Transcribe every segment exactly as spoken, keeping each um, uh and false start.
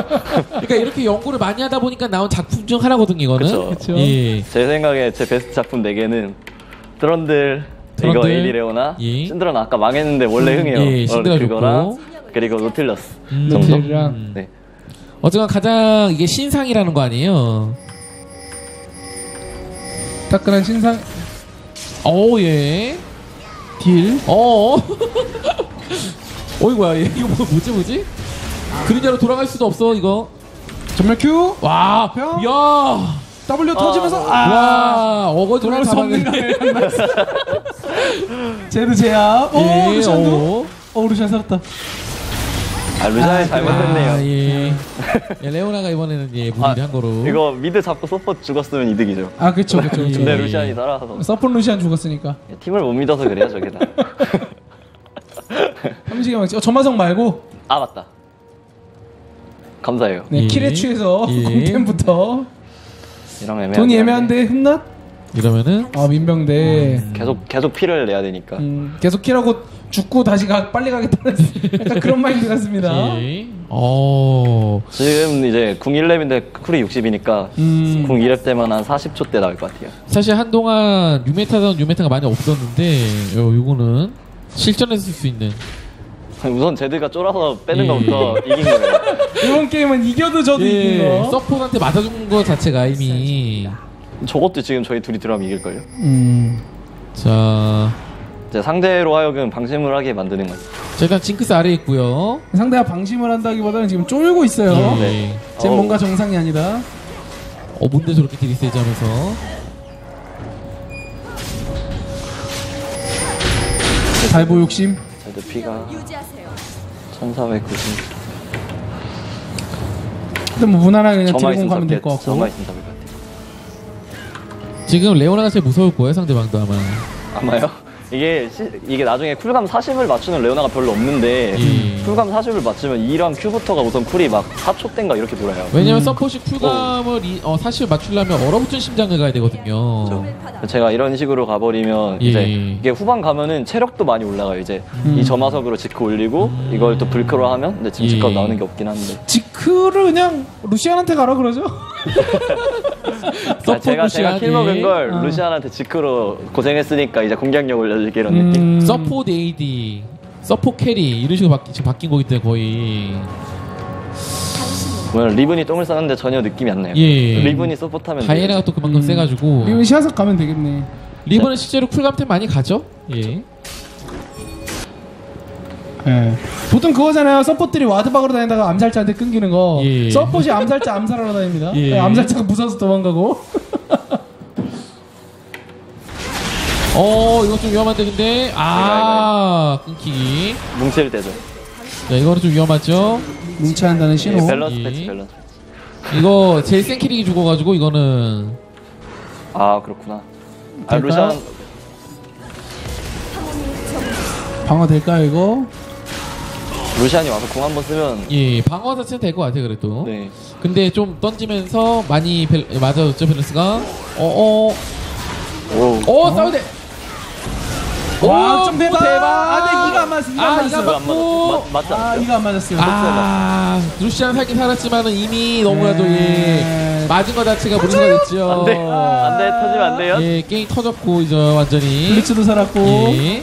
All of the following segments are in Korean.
그러니까 이렇게 연구를 많이 하다 보니까 나온 작품 중 하나거든요, 이거는. 그쵸. 예. 제 생각에 제 베스트 작품 네 개는 트런들, 트런들, 이거 에일리 레오나, 예. 신드라는 아까 망했는데 원래 음, 흥해요. 예, 신드라 어, 그거랑 좋고. 그리고 노틸러스 음, 정도. 노틸이랑. 네. 어쨌건 가장 이게 신상이라는 거 아니에요? 따끈한 신상 오, 예. 딜. 어. 어이구야, 얘 이거 뭐, 뭐지, 뭐지? 그림자로 돌아갈 수도 없어, 이거. 전멸 Q. 와, 형? 야, W 터지면서 아, 와, 어거지를 돌아올 수 없는 잡았는데. 거예요. 제드 제압. 오, 예, 루시안도. 어. 오, 루시안 살았다. 아 루시안이 아, 잘못했네요. 아, 예. 예, 레오나가 이번에는 예, 무리를 아, 한 거로. 이거 미드 잡고 서포트 죽었으면 이득이죠. 아, 그쵸, 그쵸, 그쵸. 근데 예. 루시안이 살아서 서폰 루시안 죽었으니까. 팀을 못 믿어서 그래요, 저게 다. 삼식이 막지. 어, 전마성 말고. 아 맞다. 감사해요. 네, 예. 킬에 취해서 예. 공템부터. 이런 애매한. 돈이 애매한데 흠낫? 이러면은 아, 민병대. 계속 계속 피를 내야 되니까. 음, 계속 킬하고 죽고 다시 가, 빨리 가겠다는 약간 그런 마인드 같습니다. 예. 어. 지금 이제 궁 일 렙인데 쿨이 육십이니까 음. 궁 이 렙 때만 한 사십 초 때 나올 것 같아요. 사실 한동안 유메타던 유메타가 많이 없었는데 요 요거는 실전에서 쓸 수 있는. 우선 제드가 쫄아서 빼는 예. 것부터 이긴 거예요. 이번 게임은 이겨도 저도 이긴 예. 거. 서폿한테 맞아준 거 자체가 이미. 저것도 지금 저희 둘이 들어가면 이길걸요? 음. 자, 이제 상대로 하여금 방심을 하게 만드는 거죠. 자 일단 징크스 아래에 있고요. 상대가 방심을 한다기보다는 지금 쫄고 있어요. 예. 네. 지금 어. 뭔가 정상이 아니다. 어 뭔데 저렇게 딜이 세지 하면서. 달보 욕심. 제드 피가 유지하세요. 천사백구십. 근데 뭐 무난하게 그냥 저만 드래곤 있으면 가면 될 것 잡겠, 같고. 저만 있으면 잡을 것 같아요. 지금 레오나가 제일 무서울 거예요 상대방도 아마. 아마요? 이게 시, 이게 나중에 쿨감 사십을 맞추는 레오나가 별로 없는데 예. 쿨감 사십을 맞추면 이랑 Q부터가 우선 쿨이 막 사 초 땐가 이렇게 돌아요. 왜냐면 음. 서폿이 쿨감을 이, 어, 사실 맞추려면 얼어붙은 심장을 가야 되거든요. 제가 이런 식으로 가버리면 예. 이제 이게 후반 가면은 체력도 많이 올라가요. 이제 음. 이 점화석으로 지크 올리고 이걸 또 불크로 하면 근데 지금 예. 지크가 나오는 게 없긴 한데 지크를 그냥 루시안한테 가라 그러죠? 아, 제가 제가 킬 먹은 걸 아. 루시안한테 지크로 고생했으니까 이제 공격력 올려줄게 이런 느낌. 음. 서폿 에이디, 서폿 캐리 이런 식으로 바뀌, 지금 바뀐 거기 때문에 거의. 오늘 리븐이 똥을 싸는데 전혀 느낌이 안 나요. 예. 리븐이 서포트하면 다이애나가 또 그만큼 음. 세가지고. 이건 시야석 가면 되겠네. 리븐은 실제로 쿨감템 많이 가죠? 예. 예. 보통 그거잖아요. 서포트들이 와드박으로 다니다가 암살자한테 끊기는 거. 예. 서폿이 암살자 암살하러 다닙니다. 예. 예, 암살자가 무서워서 도망가고. 어, 이거 좀 위험한데 근데 아 끊기기. 뭉칠 때죠. 자, 이거는 좀 위험하죠. 뭉쳐야 한다는 예, 신호. 밸런스 예. 패치 밸런스. 이거 제일 센 캐릭이 죽어가지고 이거는 아 그렇구나. 아 될까요? 루시안 방어 될까요 이거? 루시안이 와서 공 한번 쓰면 예 방어 자체는 될 것 같아 그래도. 네. 근데 좀 던지면서 많이 벨, 맞아줬죠 밸런스가. 어어 오. 어 싸워야 돼. 와, 오, 좀 대박. 대박. 아, 네, 이거 안 맞았어. 이거 안 아, 맞았어. 이거 이거 안 맞았어. 맞, 맞지 아, 않았어요? 이거 안 맞았어요. 아 루시안 살긴 살았지만은 이미 너무나도 네. 예 맞은 거 자체가 무리가 됐죠. 안돼 안돼 터지면 안 돼요. 예 게임 터졌고 이제 완전히. 블리츠도 살았고. 예.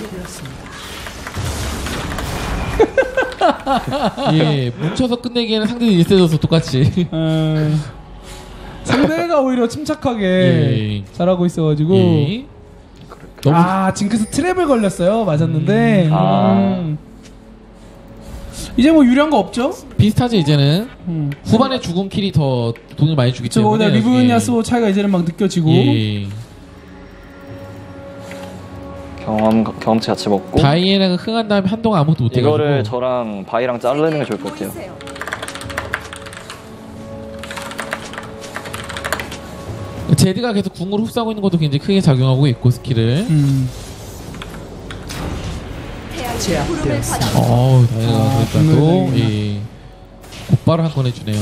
예, 뭉쳐서 끝내기에는 상대도 일세져서 똑같이. 음, 상대가 오히려 침착하게 예. 잘하고 있어가지고. 예. 너무 아, 징크스 트랩을 걸렸어요. 맞았는데. 음. 아. 음. 이제 뭐 유리한 거 없죠? 비슷하죠 이제는. 음. 후반에 죽은 킬이 더 돈을 많이 주기 저 때문에. 오늘 리븐 나중에. 야스오 차이가 이제는 막 느껴지고. 예. 경험 경험치 같이 먹고 다이애나가 흥한 다음에 한동안 아무것도 못 해가지고. 이거를 저랑 바이랑 자르는 게 좋을 것 같아요. 보이세요. 제드가 계속 궁으로 흡수하고 있는 것도 굉장히 크게 작용하고 있고 스킬을. 음. 태양의 구름을 받아 어우 다이애나가 아, 그랬다 또. 분노의 예. 곧바로 한 건 해주네요.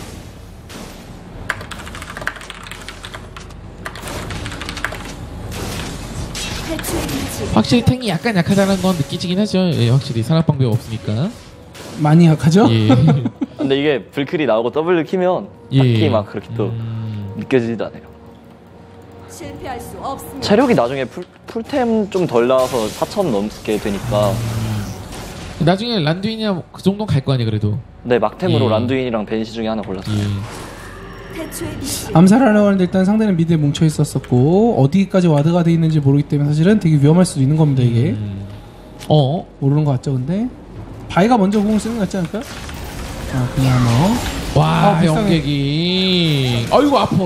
해초의 빛이 확실히 탱이 약간 약하다는 건 느끼지긴 하죠. 예, 확실히 산악 방법이 없으니까. 많이 약하죠? 예. 근데 이게 불클이 나오고 W 키면 예. 딱히 막 그렇게 또 음. 느껴지지도 않아요. 실패할 수 없습니다. 체력이 나중에 풀, 풀템 좀 덜 나와서 사천 넘게 되니까 나중에 란두인이야 그 정도는 갈 거 아니야 그래도. 네 막템으로 예. 란두인이랑 벤시 중에 하나 골랐어요. 예. 태초의 빛이 암살하려고 하는데 일단 상대는 미드에 뭉쳐 있었었고 어디까지 와드가 돼 있는지 모르기 때문에 사실은 되게 위험할 수도 있는 겁니다 이게. 음. 어? 모르는 것 같죠 근데 바이가 먼저 공을 쓰는 것 같지 않을까요? 아 그냥 뭐 와 아, 불쌍해. 영객이. 아이고 아파.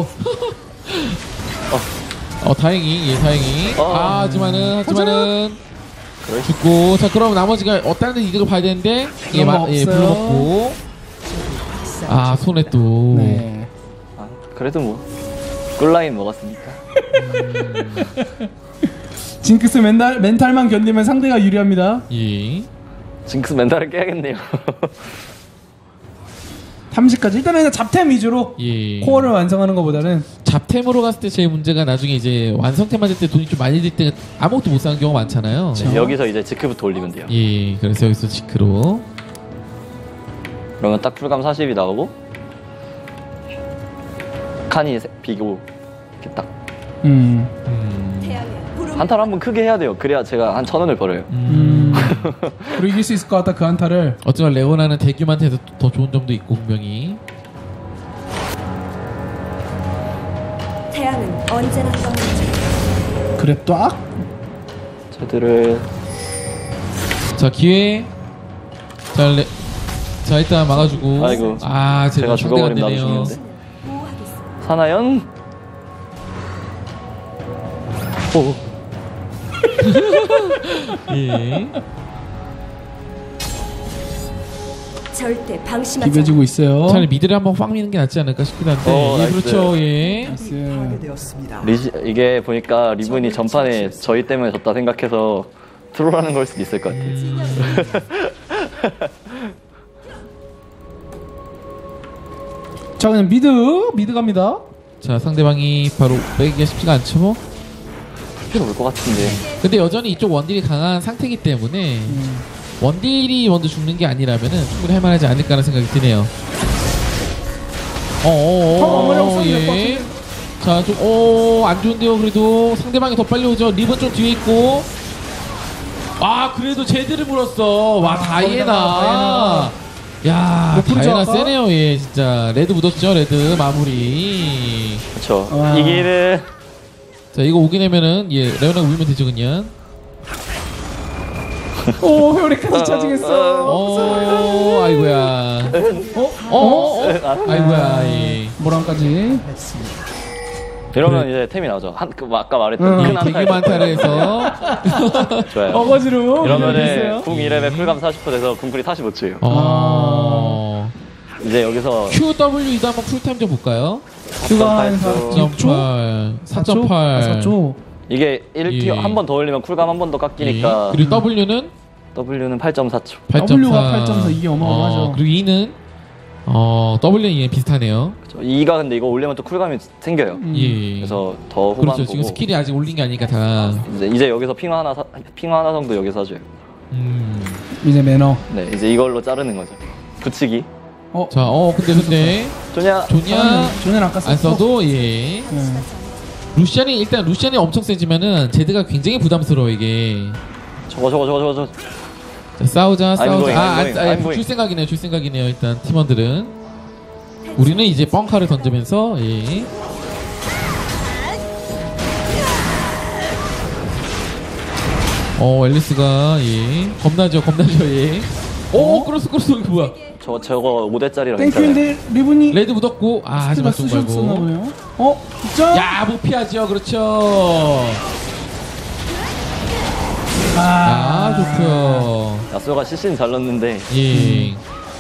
어 다행히 예 다행히. 어. 아, 하지만은 하지만은 그래? 죽고 자 그럼 나머지가 어떤 데 이득을 봐야 되는데 예, 그런 마, 거 예 없어요. 불러먹고 아 손에 또. 네. 아, 그래도 뭐 꿀라인 먹었으니까. 징크스 멘탈, 멘탈만 견디면 상대가 유리합니다. 예. 징크스 멘탈을 깨야겠네요. 탐식까지 일단은 그냥 잡템 위주로 예. 코어를 완성하는 것보다는 잡템으로 갔을 때 제일 문제가 나중에 이제 완성템 맞을 때 돈이 좀 많이 들 때 아무것도 못 사는 경우가 많잖아요. 그쵸. 여기서 이제 지크부터 올리면 돼요. 예. 그래서 여기서 지크로. 그러면 딱 풀감 사십이 나오고 칸이 세- 비고 이렇게 딱 음, 음. 태양의 구름 한타를 한번 크게 해야 돼요. 그래야 제가 한 천 원을 벌어요. 음. 음. 그리고 이길 수 있을 것 같다 그 한타를. 어쩌면 레오나는 대규한테도 더 좋은 점도 있고 분명히. 태양은 언제나 떠오르죠. 그랩도 악. 쟤들을 자 기회. 자, 레... 자 일단 막아주고. 아이고. 아 제가 제가 상대가 안 죽어버리면 나도 되네요. 죽는데. 보호하겠습니다. 사나연? 오. 예. 절대 방심하지 비벼지고 있어요. 차라리 미드를 한번 확 미는 게 낫지 않을까 싶기도 한데. 어, 예, 나이스. 그렇죠. 예. 나이스. 리지, 이게 보니까 리븐이 전판에 저희 때문에 졌다 생각해서 트롤하는 걸 수도 있을 것 같아요. 자 그냥 미드 미드 갑니다. 자 상대방이 바로 빼기가 쉽지가 않죠. 필요 올것 같은데. 근데 여전히 이쪽 원딜이 강한 상태이기 때문에 음. 원딜이 먼저 죽는 게 아니라면은 충분히 할만하지 않을까라는 생각이 드네요. 어어어. 어, 어머니 없어도 될것 예. 같은데. 자, 좀, 오, 안 좋은데요, 그래도. 상대방이 더 빨리 오죠. 리본 좀 뒤에 있고. 아, 그래도 제대로 물었어. 와, 아, 다이애나. 야, 못 부르죠, 다이애나 아까? 세네요, 얘, 진짜. 레드 묻었죠, 레드. 마무리. 그쵸. 와. 이기는 자, 이거 오긴 하면은, 예, 레오나가 울면 되죠, 그냥. 오 회오리까지 차징했어. 어, 아이고야. 어? 어, 어, 어? 아이고야, 예. 모랑까지. 이러면 이제 템이 나오죠. 한, 그, 아까 말했던 응. 큰 예, 한타. 되게 많다를 해서. 좋아요. 어거지로. 이러면은 있어요. 궁 일 렙에 풀감 사십 퍼센트 돼서 궁쿨이 사십오 초예요. 어. 이제 여기서 큐 더블유 이도 한번 쿨타임 좀 볼까요? 큐가 한 사 점 팔 초. 육 초? 사 점 팔. 사 초. 이게 일 티어 예. 한 번 더 올리면 쿨감 한 번 더 깎이니까 예. 그리고 W는 W는 팔 점 사 초. 팔 점 사. W가 팔 점 사, 이게 어마어마하죠. 어, 그리고 E는 어, W는 E 비슷하네요. 그쵸. 이가 근데 이거 올리면 또 쿨감이 생겨요. 음. 예. 그래서 더 후반 그렇죠. 보고 지금 스킬이 아직 올린 게 아니니까 다. 이제, 이제 여기서 핑화 하나 사, 핑화 하나 정도 여기서 사줘요. 음. 이제 매너. 네, 이제 이걸로 자르는 거죠. 붙이기. 어? 자, 어, 근데 근데 좋냐? 좋냐? 존은 아까 안 썼어. 써도 예. 네. 루시안이 일단 루시안이 엄청 세지면은 제드가 굉장히 부담스러워 이게. 저거 저거 저거 저거 저거. 자, 싸우자, 싸우자. going, 아, I'm 안, going, 아, I'm going. 줄 생각이네요, 줄 생각이네요. 일단 팀원들은 우리는 이제 뻥카를 던지면서 예. 어, 앨리스가 예. 겁나죠, 겁나죠, 예. 오, 어? 크로스 크로스 이거 뭐야? 저거 저거 오 대짜리랑 있잖아요. 땡큐인데 리븐이 레드 묻었고 아, 하지만 좀 쓰셨나 말고. 보네요. 어? 진짜? 야, 못 피하죠, 그렇죠. 아, 아, 좋고요. 야수가 씨씨는 잘 넣는데 예.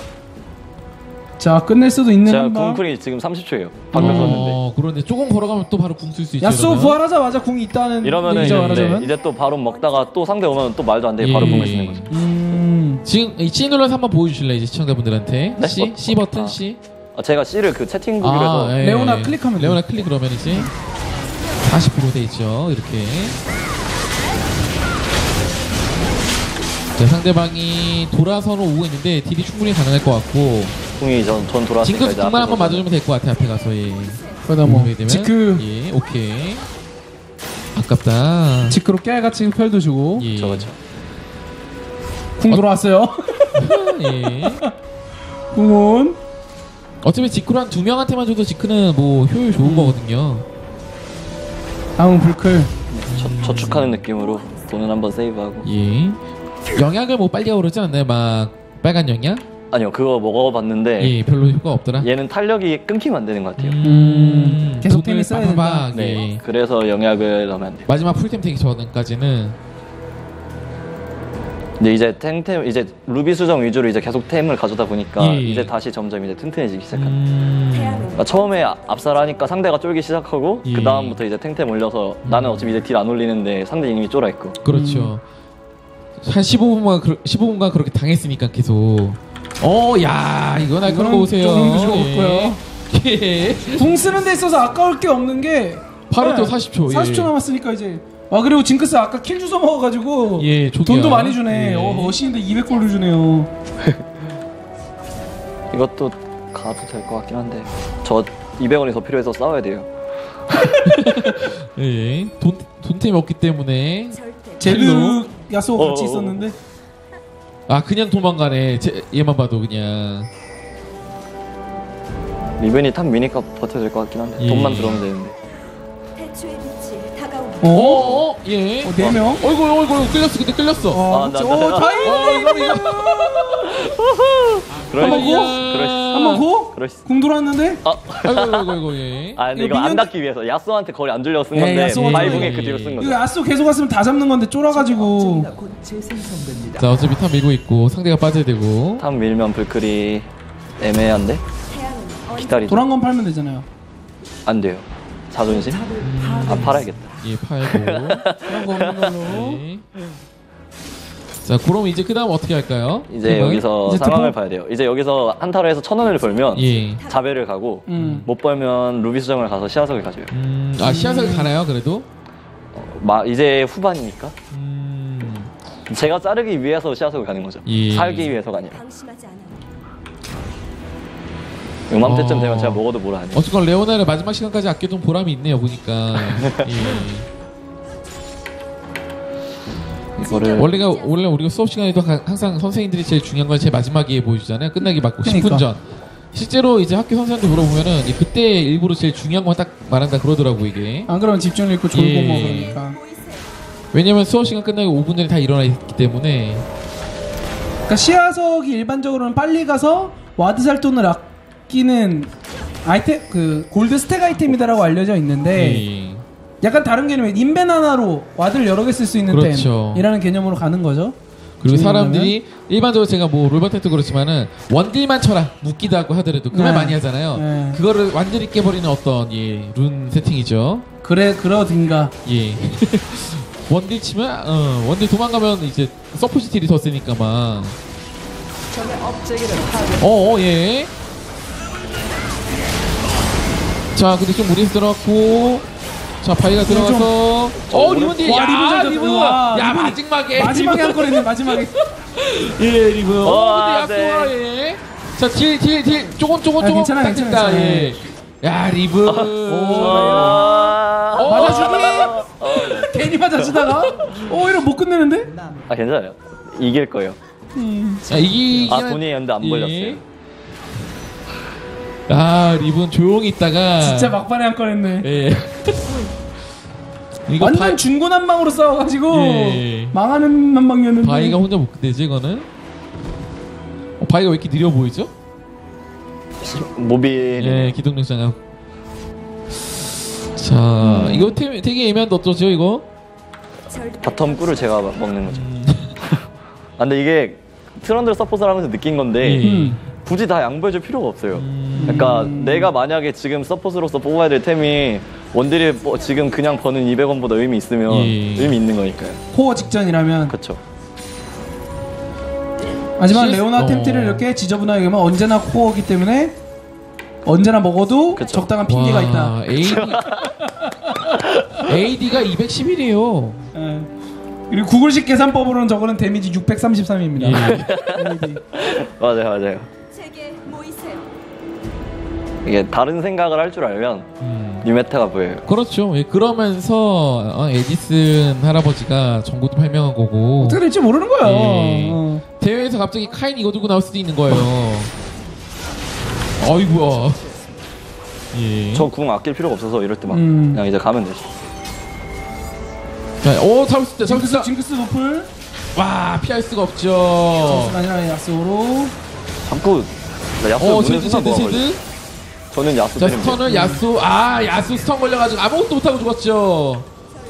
자 끝낼 수도 있는 제가 한방. 궁쿨이 지금 삼십 초예요. 방금 썼는데. 어, 그런데 조금 걸어가면 또 바로 궁 쓸 수 있죠. 야수 이러면. 부활하자마자 궁이 있다는 이러면은 얘기죠, 이제, 말하자면. 네, 이제 또 바로 먹다가 또 상대 오면 또 말도 안 되게 바로 예. 궁을 쓰는 거죠. 음. 지금 이 C 눌러서 한번 보여주실래요, 이제 시청자분들한테? 네? C, 뭐- C 버튼 아. C. 아, 제가 C를 그 채팅 구글에서 예. 레오나 클릭하면 레오나 클릭 그러면 이제 사십 퍼센트 돼 있죠, 이렇게. 자, 상대방이 돌아서는 오고 있는데 딜이 충분히 가능할 것 같고. 궁이 전, 전 돌아왔으니까 징크스 이제 궁만 앞에 한번 보자. 맞아주면 될 것 같아 앞에 가서. 예. 그러다 뭐 그렇게 되면, 지크 예, 오케이. 아깝다. 지크로 깨알같이 흡혈도 주고 예. 저거죠. 궁 돌아왔어요. 예. 궁은 어차피 지크로 한 두 명한테만 줘도 지크는 뭐 효율 좋은 거거든요. 다음 불클. 저, 저축하는 느낌으로 돈은 한번 세이브하고. 예. 영약을 뭐 빨리 오르지 않나요? 막 빨간 영약? 아니요, 그거 먹어봤는데 예, 별로 효과 없더라. 얘는 탄력이 끊기면 안 되는 것 같아요. 음, 계속 돈을 템이 써야 빠바박, 네, 예. 그래서 영약을 넣으면 안 돼요. 마지막 풀템 되기 전까지는 근데 이제 탱템 이제 루비 수정 위주로 이제 계속 템을 가져다 보니까 예. 이제 다시 점점 이제 튼튼해지기 시작합니다. 음... 그러니까 처음에 아- 압살하니까 상대가 쫄기 시작하고 예. 그 다음부터 이제 탱템 올려서 나는 어차피 이제 딜 안 올리는데 상대 이미 쫄아 있고. 그렇죠. 한 십오 분만 그, 십오 분간 그렇게 당했으니까 계속. 어, 야, 이거 날카로운 거 이건 보세요. 좀 좋았고요. 예. 예. 궁 쓰는 데 있어서 아까울 게 없는 게 바로 네, 또 사십 초. 예. 사십 초 남았으니까 이제 아 그리고 징크스 아까 킬 주워 먹어가지고 예, 조기야. 돈도 많이 주네. 예. 어, 어시인데 이백 골을 주네요. 이것도 가도 될 것 같긴 한데 저 이백 원이 더 필요해서 싸워야 돼요. 예. 돈 돈템이 없기 때문에. 절대 제드 야스오 같이 어어어. 있었는데 아, 그냥 도망가네. 제, 얘만 봐도 그냥. 리븐이 탑 미니까 버텨줄 것 같긴 한데 예. 돈만 들어오면 되는데. 태초의 빛이 다가옵니다. 어? 어, 어, 예. 어, 네 명? 어이구, 어이구, 어이구, 끌렸어. 근데 끌렸어. 어, 아, 나- 어, 나- 다행이네. 어, 이거 이거. 그럴 한번 수- 고? 그럴 수- 한번 고? 그럴 수- 궁 돌았는데 아, 아이고, 아이고, 아이고, 예. 아 근데 이거 이거 안 미니언- 닿기 위해서 야스오한테 거리 안 줄려고 쓴 예, 건데 야스오한테- 바이붕에 그 뒤로 쓴 이거 거죠. 야스오 계속 왔으면 다 잡는 건데 쫄아가지고 자, 어차피 탑 밀고 있고 상대가 빠져야 되고. 탑 밀면 불클이 애매한데 태양은 언제 기다리죠. 도란 건 팔면 되잖아요. 안 돼요. 자존심? 아 팔아야겠다. 예, 팔고. 도란 거 없는 걸로. 예. 자, 그럼 이제 그 다음 어떻게 할까요? 이제 팀은? 여기서 이제 상황을 투포? 봐야 돼요. 이제 여기서 한타로 해서 천 원을 벌면 예. 자배를 가고 음. 못 벌면 루비 수정을 가서 시야석을 가져요. 음, 아, 시야석이 가나요, 그래도? 마, 이제 후반이니까 음. 제가 자르기 위해서 시야석을 가는 거죠. 예. 살기 위해서가 아니라. 방심하지 않아. 요맘때쯤 어. 되면 제가 먹어도 뭐라 하죠. 어쨌건 레오나를 마지막 시간까지 아껴둔 보람이 있네요, 보니까. 예. 이거를 원래가 원래 우리가 수업 시간에도 가- 항상 선생님들이 제일 중요한 걸 제일 마지막에 보여주잖아요. 끝나기 막 십 분 그러니까. 전. 실제로 이제 학교 선생님한테 물어보면은 이제 그때 일부러 제일 중요한 건 딱 말한다 그러더라고 이게. 안 그러면 집중력 있고 졸고 예. 뭐 그러니까. 왜냐면 수업 시간 끝나기 오 분 전에 다 일어나 있기 때문에. 그러니까 시야석이 일반적으로는 빨리 가서 와드 살 돈을 아끼는 아이템 그 골드 스택 아이템이다라고 알려져 있는데 예. 약간 다른 개념이에요. 인벤 하나로 와드를 여러 개 쓸 수 있는 그렇죠. 템이라는 개념으로 가는 거죠. 그리고 중요하면? 사람들이 일반적으로 제가 뭐 롤바테도 그렇지만은 원딜만 쳐라 묶기다고 하더라도 그 말 네. 많이 하잖아요. 네. 그거를 완전히 깨버리는 어떤 예, 룬 세팅이죠. 그래 그러든가. 예. 원딜 치면 어, 원딜 도망가면 이제 서포트 딜이 더 세니까 막. 어, 어, 예. 자, 근데 좀 무리해서 들어갔고. 자, 바위가 들어가서. 어, 리본 딜. 와, 야, 리본 잘 리본. 쳤다. 와, 야, 리본. 마지막에. 마지막에 한 건 했네. 마지막에. 예, 리본. 어, 와, 근데 약간 예. 자, 딜, 딜, 딜. 조금, 조금, 아, 조금. 괜찮아, 딱 괜찮아, 됐다, 괜찮아. 예. 야, 리본. 오. 아, 어, 맞아주기? 어, 네. 괜히 맞아주다가 어 이러 못 끝내는데? 아 괜찮아요. 이길 거예요. 자, 이기. 아 돈이 연데 안 벌렸어요. 아, 리본 조용히 있다가. 진짜 막판에 한 건 했네. 예. 이거 완전 바, 중구난방으로 싸워가지고 예. 망하는 난방이었는데. 바위가 혼자 못 끝내지 이거는. 어, 바위가 왜 이렇게 느려 보이죠? 모빌 예, 기동력 장악. 자, 음. 이거 태, 되게 애매한데 어쩌죠 이거? 절대 바텀 꿀을 제가 막 먹는 거죠. 음. 아, 근데 이게 트런들 서포트를 하면서 느낀 건데 예. 음. 굳이 다 양보해줄 필요가 없어요. 음. 그러니까 내가 만약에 지금 서포트로서 뽑아야 될 템이 원딜이 뭐 지금 그냥 버는 이백 원보다 의미 있으면 예. 의미 있는 거니까요. 코어 직전이라면. 그렇죠. 하지만 실- 레오나 어. 템트를 이렇게 지저분하게 하면 언제나 코어이기 때문에 언제나 먹어도 그쵸. 적당한 핑계가 있다. 에이디, 에이디가 이백십일이에요. 예. 그리고 구글식 계산법으로는 저거는 데미지 육백삼십삼입니다. 예. 에이디. 맞아요, 맞아요. 제게 모이세요. 이게 다른 생각을 할 줄 알면 음. 뉴메타가 보여요. 그렇죠. 예, 그러면서 어, 에디슨 할아버지가 전국도 발명한 거고 어떻게 될지 모르는 거야. 예. 어. 대회에서 갑자기 카인 이거 들고 나올 수도 있는 거예요. 어이구야. 예. 저 궁 아낄 필요가 없어서 이럴 때 막 음. 그냥 이제 가면 되죠. 자, 오 잡을 수 있다. 잡을 수 징크스, 있다. 징크스 노플. 와 피할 수가 없죠. 징크스가 아니라 야스오로. 자꾸 나 야수 오 눈에 쉐드 순간 쉐드 뭐가 걸려. 쉐드. 저는 야수 자 때리면 돼요. 스턴을 야수 아 야수 스턴 걸려가지고 아무것도 못하고 죽었죠.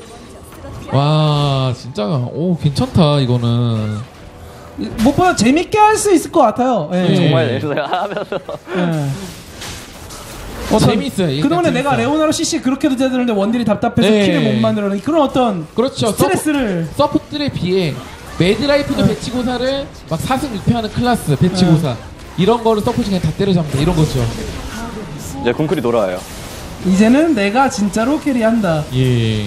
와 진짜 오 괜찮다 이거는. 무엇보다 재밌게 할 수 있을 것 같아요. 예. 예. 정말 냄새가 하면서 예. 재밌어요. 이게 그동안에 재밌어요. 내가 레오나로 씨씨 그렇게도 되는데 원딜이 답답해서 네. 킬을 못 만들어낸 그런 어떤 그렇죠. 스트레스를 서포트들에 비해 매드라이프드 배치고사를 막 사 승 육 패하는 클래스 배치고사 이런 거를 서포트 그냥 다 때려잡는다 이런 거죠. 이제 궁쿨이 돌아와요. 이제는 내가 진짜로 캐리한다. 예.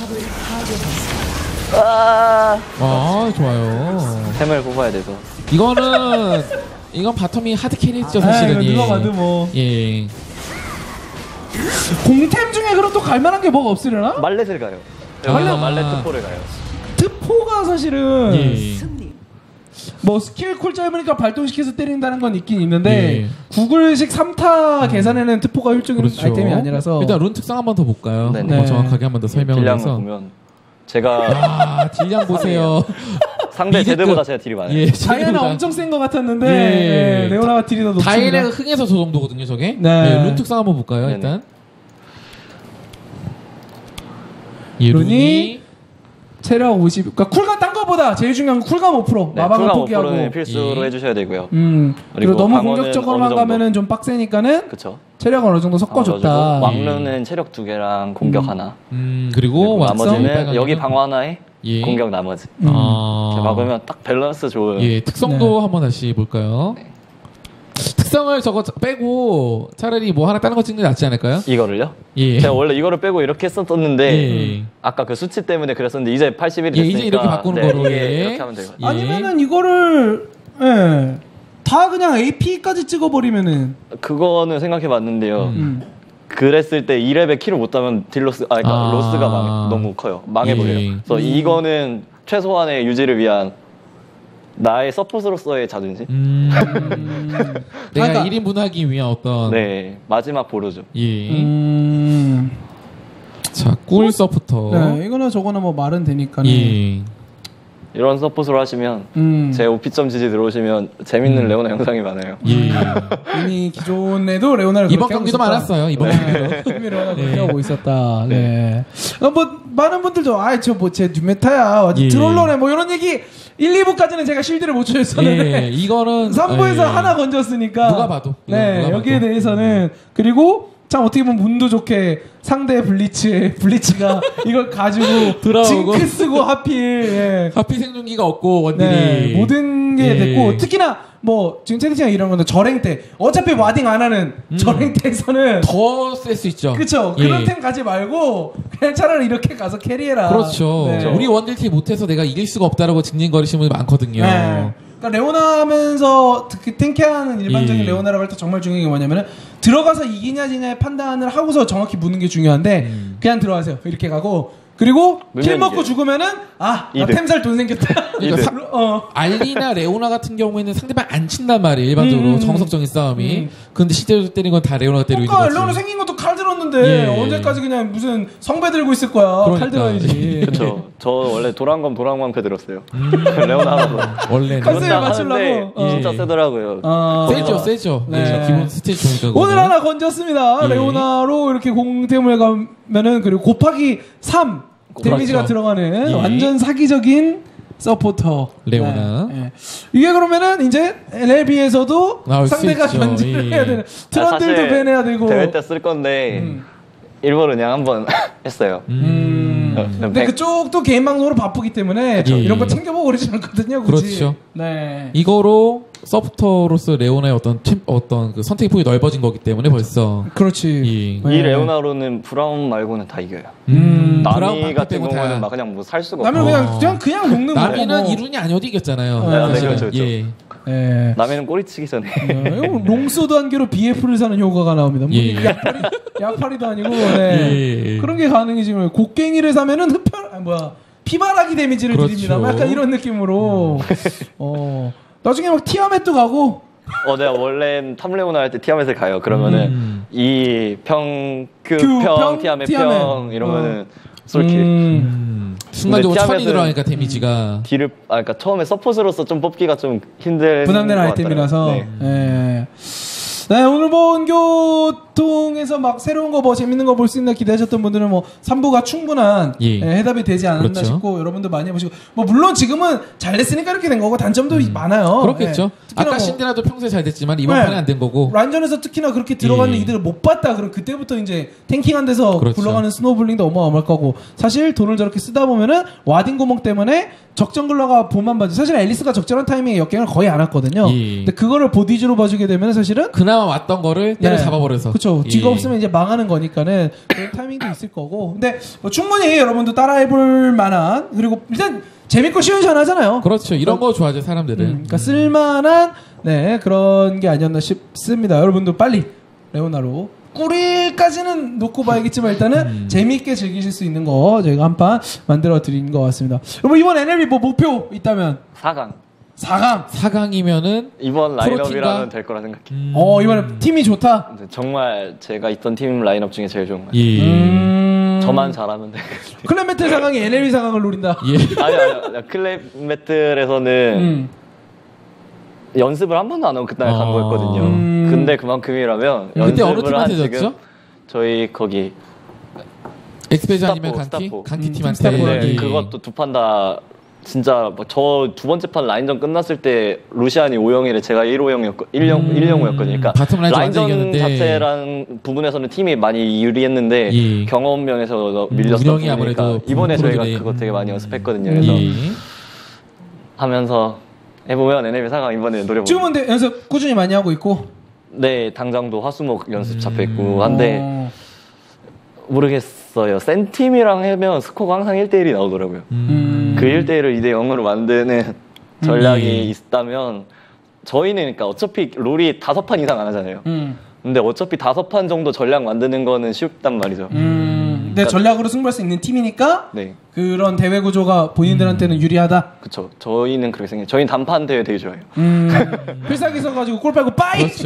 아 와 좋아요. 템을 뽑아야 돼서. 이거는 이건 바텀이 하드 캐리했죠 사실은. 아, 예. 누가 봐도 뭐 예. 공템 중에 그럼 또 갈만한 게 뭐가 없으려나? 말렛을 가요. 여기서 말렛 특포를 가요. 트포가 사실은 예. 뭐 스킬 쿨 짧으니까 발동시켜서 때린다는 건 있긴 있는데 예. 구글식 삼 타 계산에는 트포가 효율적인 그렇죠. 아이템이 아니라서 일단 룬 특성 한 번 더 볼까요? 네네. 뭐 정확하게 한 번 더 설명을 딜량을 해서. 보면 제가 아 딜량 보세요. 상대 미드급. 제드보다 제가 딜이 많아요. 예. 다이애나 제드보다. 엄청 센 것 같았는데 예. 예, 레오나가 딜이 더 높습니다. 다이애나가 흥해서 저 정도거든요 저게. 네. 예, 룬 특성 한번 볼까요 네네. 일단. 예, 룬이 룬이 체력 오십. 그러니까 쿨감 딴 거보다 제일 중요한 건 쿨감 오 퍼센트. 네, 마방을 쿨감 포기하고. 오 퍼센트는 필수로 예. 해주셔야 되고요. 음. 그리고, 그리고 너무 방어는 공격적으로만 어느 정도. 가면은 좀 빡세니까는 그쵸. 체력을 어느 정도 섞어줬다. 어, 왕루는 체력 두 개랑 공격 음. 하나. 음 그리고 그리고 왁성, 나머지는 빨강이는- 여기 방어 하나에 예. 공격 나머지. 음. 아. 이렇게 막으면 딱 밸런스 좋은. 예 특성도 네. 한번 다시 볼까요? 네. 특성을 저거 빼고 차라리 뭐 하나 다른 거 찍는 게 낫지 않을까요? 이거를요? 예. 제가 원래 이거를 빼고 이렇게 했었는데 예. 아까 그 수치 때문에 그랬었는데 이제 팔십일이 예, 됐으니까 이제 이렇게 바꾸는 네, 거로, 이게 예. 이렇게 하면 되거든요. 예. 아니면은 이거를 예. 다 그냥 에이피까지 찍어버리면은 그거는 생각해봤는데요. 음. 그랬을 때 이 렙에 키를 못 따면 딜로스 아 그러니까 아. 로스가 망, 너무 커요. 망해버려요. 예. 그래서 음. 이거는 최소한의 유지를 위한 나의 서포트로서의 자존심. 음. 내가 그러니까- 일 인분하기 위한 어떤 네 마지막 보루죠. 예. 음. 자, 꿀 서포터. 네, 이거는 저거는 뭐 말은 되니까는. 예. 이런 서포트로 하시면 음. 제 오피점 지지 들어오시면 재밌는 음. 레오나 영상이 많아요. 예. 이미 기존에도 레오나를 이번 그렇게 하고 경기도 있었다. 많았어요. 이번 네. 경기도. 이미 레오나 그렇게 네. 하고 있었다. 네. 어, 뭐 많은 분들도 아저 뭐 제 뉴메타야 완전 예. 트롤러네 뭐 이런 얘기 일, 이 부까지는 제가 실드를 못 쳐줬었는데 예. 이거는 삼 부에서 예. 하나 건졌으니까 누가 봐도. 이건 네 누가 여기에 봐도. 대해서는 그리고 참 어떻게 보면 운도 좋게 상대 블리츠의 블리츠가 이걸 가지고 들어오고. 징크 쓰고 하필 예. 하필 생존기가 없고 원딜이 네, 모든 게 예. 됐고 특히나 뭐 지금 채팅창 이런 건데 절행 때 어차피 와딩 안 하는 음. 절행 때에서는 더 쓸 수 있죠. 그쵸 예. 그런 템 가지 말고 그냥 차라리 이렇게 가서 캐리해라. 그렇죠. 네. 우리 원딜티 못해서 내가 이길 수가 없다라고 징징거리시는 분이 많거든요. 네. 그러니까 레오나 하면서 특히 탱캐하는 일반적인 예. 레오나라고 할 때 정말 중요한 게 뭐냐면은 들어가서 이기냐 지냐의 판단을 하고서 정확히 무는 게 중요한데 음. 그냥 들어가세요 이렇게 가고 그리고 킬 물면 먹고 이겨요. 죽으면은 아, 나 이득. 템살 돈 생겼다. 그러니까 이득. 사- 어. 알리나 레오나 같은 경우에는 상대방 안 친단 말이에요. 일반적으로 음. 정석적인 싸움이. 음. 근데 실제로 때리는 건 다 레오나가 때리고 그러니까 있는 레오나 거지. 생긴 것도 칼 들었는데 예. 언제까지 그냥 무슨 성배 들고 있을 거야. 그러니까. 칼 들어야지. 그렇죠. 저 원래 도랑검 도랑방패 들었어요. 음. 레오나 하나도. 원래는. 컨셉을 그건 다 맞추려고. 하는데 어. 진짜 세더라고요. 어. 세죠, 세죠. 네. 네. 기본 스테이지 좋으니까. 오늘 그거는. 하나 건졌습니다. 예. 레오나로 이렇게 공템을 가면은 그리고 곱하기 삼 데미지가 그렇죠. 들어가는 예. 완전 사기적인 서포터 레오나. 네, 네. 이게 그러면은 이제 엘엘비에서도 나올 수 상대가 있죠. 견제를 예. 해야 되는 아, 트런들도 사실 배내야 되고. 대회 때 쓸 건데 음. 일부러 그냥 한번 했어요. 음. 어, 근데 백- 그쪽도 개인 방송으로 바쁘기 때문에 그렇죠. 이런 거 예. 챙겨보고 그러지 않거든요. 굳이. 그렇죠. 네. 이거로 서포터로서 레오나의 어떤 챔, 어떤 그 선택의 폭이 넓어진 거기 때문에 벌써. 그렇지. 예. 네. 이 레오나로는 브라운 말고는 다 이겨요. 음, 브라운 나미 방패 같은 빼고 경우는 다. 막 그냥 뭐 살 수가 나면 없고 그냥 어. 그냥 그냥 녹는 거고. 나미는 이룬이 아니어도 이겼잖아요. 네, 네, 사실은. 그렇죠, 그렇죠. 예. 예. 남해는 꼬리치기 전에. 네, 롱소드 한 개로 비에프를 사는 효과가 나옵니다. 뭐 예. 약팔이, 약팔이도 아니고 네. 예. 그런 게 가능해지면 곡괭이를 사면은 흡혈 아 뭐야 피바라기 데미지를 그렇죠. 드립니다. 뭐 약간 이런 느낌으로 어 나중에 막 티아멧도 가고 어, 내가 원래 탐레오나 할 때 티아멧을 가요. 그러면은 음. 이 평, 큐, 큐, 평, 평, 티아멧, 티아멧. 평 이러면은 솔킬. 음, 음. 순간적으로 근데 천이 티아멧은- 들어가니까 데미지가 딜을 아 그러니까 처음에 서폿으로서 좀 뽑기가 좀 힘든 부담되는 것 아이템이라서 같더라고요. 네. 예. 네, 오늘 뭐 원교통에서 막 새로운 거 뭐 재밌는 거 볼 수 있나 기대하셨던 분들은 뭐 삼 부가 충분한 예. 예, 해답이 되지 않았나 그렇죠. 싶고 여러분들 많이 해보시고 뭐 물론 지금은 잘 됐으니까 이렇게 된 거고 단점도 많아요. 음. 그렇겠죠. 예. 특히나 아까 뭐 신데라도 평소에 잘 됐지만 이번 네. 판에 안 된 거고. 란전에서 특히나 그렇게 들어가는 예. 이들을 못 봤다. 그럼 그때부터 이제 탱킹한 데서 그렇죠. 굴러가는 스노우블링도 어마어마할 거고 사실 돈을 저렇게 쓰다 보면은 와딩 구멍 때문에 적정 글러가 보만 봐주. 사실 앨리스가 적절한 타이밍에 역갱을 거의 안 왔거든요. 예. 근데 그거를 보디즈로 봐주게 되면 사실은 그나마 왔던 거를 때려 네. 잡아버려서. 그렇죠. 뒤가 예. 없으면 이제 망하는 거니까는 그런 타이밍도 있을 거고. 근데 뭐 충분히 여러분도 따라해볼 만한 그리고 일단 재밌고 시원시원하잖아요. 그렇죠. 이런 거 좋아하죠 사람들은. 음, 그러니까 쓸만한 네 그런 게 아니었나 싶습니다. 여러분도 빨리 레오나로 꿀일까지는 놓고 봐야겠지만 일단은 음. 재미있게 즐기실 수 있는 거 저희가 한 판 만들어 드린 것 같습니다. 여러분 이번 엔엘비 뭐 목표 있다면 사 강. 사 강. 사 강이면은 이번 프로팀과- 라인업이라면 될 거라 생각해. 음. 어 이번에 팀이 좋다. 근데 정말 제가 있던 팀 라인업 중에 제일 좋은 거 같아요. 예. 음... 저만 잘하면 돼. 클랜 배틀 사 강이 엔엘비 사 강을 노린다. 예. 아니 아니 클랩 배틀에서는 음. 연습을 한 번도 안 하고 그날 간 어. 거였거든요. 음. 근데 그만큼이라면 그때 어느 연습을 팀한테 한 지금 졌죠? 저희 거기 엑스페저 스타포, 아니면 강키? 스타포. 강키 음, 팀한테. 스타포. 네, 예. 그것도 두 판 다 진짜 저 두 번째 판 라인전 끝났을 때 루시안이 오 영이래 제가 일 오 영이었고 일 영 음. 일 영오였거든요. 그러니까 바텀 라인전 완전 라인전 이겼는데. 자체란 부분에서는 팀이 많이 유리했는데 예. 경험면에서 음, 밀렸었 운영이 보니까 아무래도 이번에 저희가 프로들이- 그거 되게 많이 연습했거든요. 그래서 예. 하면서 해보면 엔엘비 사 강 이번에 노려보고 지금은 근데 연습 꾸준히 많이 하고 있고. 네 당장도 화수목 연습 음. 잡혀 있고 한데 어. 모르겠어요. 센 팀이랑 하면 스코어가 항상 일 대 일이 나오더라고요. 음. 그 일 대 일을 이 대 영으로 만드는 전략이 예. 있다면 저희는 그러니까 어차피 롤이 다섯 판 이상 안 하잖아요. 음. 근데 어차피 다섯 판 정도 전략 만드는 거는 쉽단 말이죠. 음. 근데 전략으로 승부할 수 있는 팀이니까 네, 그런 대회 구조가 본인들한테는 음. 유리하다. 그쵸. 저희는 그렇게 생각해요. 저희는 단판 대회 되게 좋아해요. 음. 필살기 써가지고 골 빨고 빠이. 그렇죠.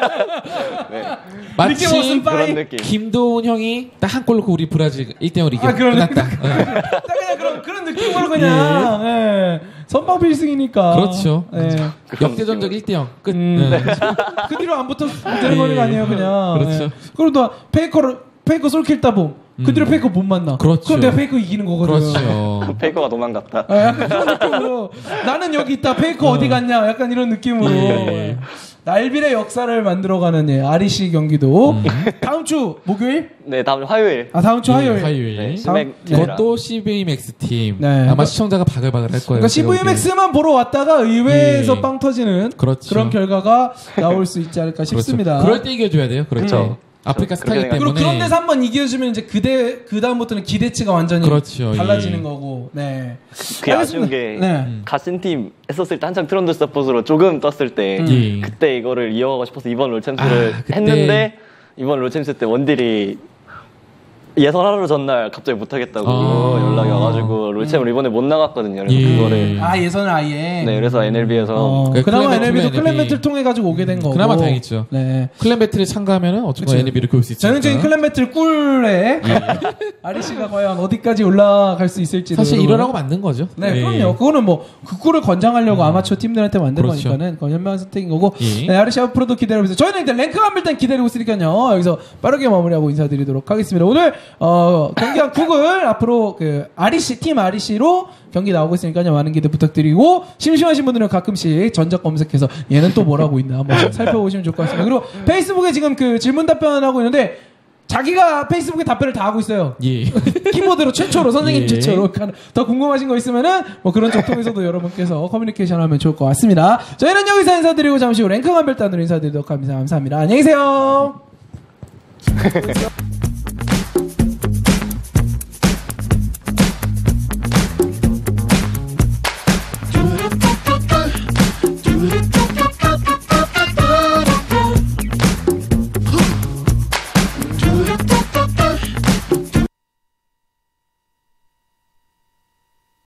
네. 마치 느낌 없음 빠이. 그런 느낌. 김도훈 형이 딱 한 골 넣고 우리 브라질 일 대 영으로 이겨. 아, 그런 끝났다. 딱 그냥 그런 그런 느낌으로 그냥 예. 선방 필승이니까. 그렇죠. 예. 역대전적 일 대 영 끝. 음. 네. 그 뒤로 안 붙어 되는 거는 아니에요 그냥. 그렇죠. 예. 그리고 또 페이커를 페이커 솔킬 따봄. 그 뒤로 페이커 못 만나. 그렇죠. 그럼 내가 페이커 이기는 거거든. 그렇죠. 페이커가 도망갔다. 아, 약간 그런 느낌으로 나는 여기 있다 페이커 어. 디 갔냐 약간 이런 느낌으로 예. 날빌의 역사를 만들어가는 예, 아리시 경기도 다음 주 목요일 네, 다음 주 화요일. 아 다음 주 화요일 예, 화요일. 네, 다음- 시맥 팀이랑. 그것도 씨브이맥스 팀. 네. 아마 시청자가 바글바글 할 거예요. 그러니까 씨브이맥스만 보러 왔다가 의외에서 예. 빵 터지는 그렇죠. 그런 결과가 나올 수 있지 않을까 싶습니다. 그렇죠. 그럴 때 이겨줘야 돼요. 그렇죠. 아프리카 그렇게 스타이기 생각해요. 그리고 때문에. 그런 데서 한번 이겨주면 이제 그대 그 다음부터는 기대치가 완전히 그렇죠. 달라지는 예. 거고. 네. 그게 아쉬운 알겠습니다. 게 네. 가신 팀 했었을 때 한창 트런드 서폿으로 조금 떴을 때 예. 그때 이거를 이어가고 싶어서 이번 롤챔스를 아, 그때. 했는데 이번 롤챔스 때 원딜이 예선 하루 전날 갑자기 못하겠다고 아. 연락이 와가지고 롤챔을 이번에 못 나갔거든요. 그래서 예. 그거를 아 예선을 아예. 네 그래서 엔엘비에서 어, 그 그나마 클랜 배틀, 엔엘비도 클랜 엔엘비. 배틀 통해 가지고 오게 된 거고. 그나마 다행이죠. 네. 클랜 배틀에 참가하면은 어쩌면 그쵸. 엔엘비를 볼 수 있죠. 전형적인 클랜 배틀 꿀에 아리씨가 과연 어디까지 올라갈 수 있을지. 사실 이러라고 만든 거죠. 네, 예. 그럼요. 그거는 뭐 그 꿀을 권장하려고 아마추어 팀들한테 만든 그렇죠. 거니까는 그건 현명한 선택인 거고. 예. 네, 아리씨 앞으로도 기다리고 있어요. 저희는 일단 랭크 한밀 땐 기다리고 있으니까요. 여기서 빠르게 마무리하고 인사드리도록 하겠습니다. 오늘 어, 경기한 쿡을 앞으로 그 아리씨 팀 아리씨로 경기 나오고 있으니까요. 많은 기대 부탁드리고 심심하신 분들은 가끔씩 전작 검색해서 얘는 또 뭐라고 있나 한번 살펴보시면 좋을 것 같습니다. 그리고 페이스북에 지금 그 질문 답변하고 있는데 자기가 페이스북에 답변을 다 하고 있어요. 예. 키보드로 최초로 선생님 예. 최초로. 더 궁금하신 거 있으면은 뭐 그런 쪽 통해서도 여러분께서 커뮤니케이션 하면 좋을 것 같습니다. 저희는 여기서 인사드리고 잠시 후 랭크 한별단으로 인사드리도록 합니다. 감사합니다. 안녕히 계세요.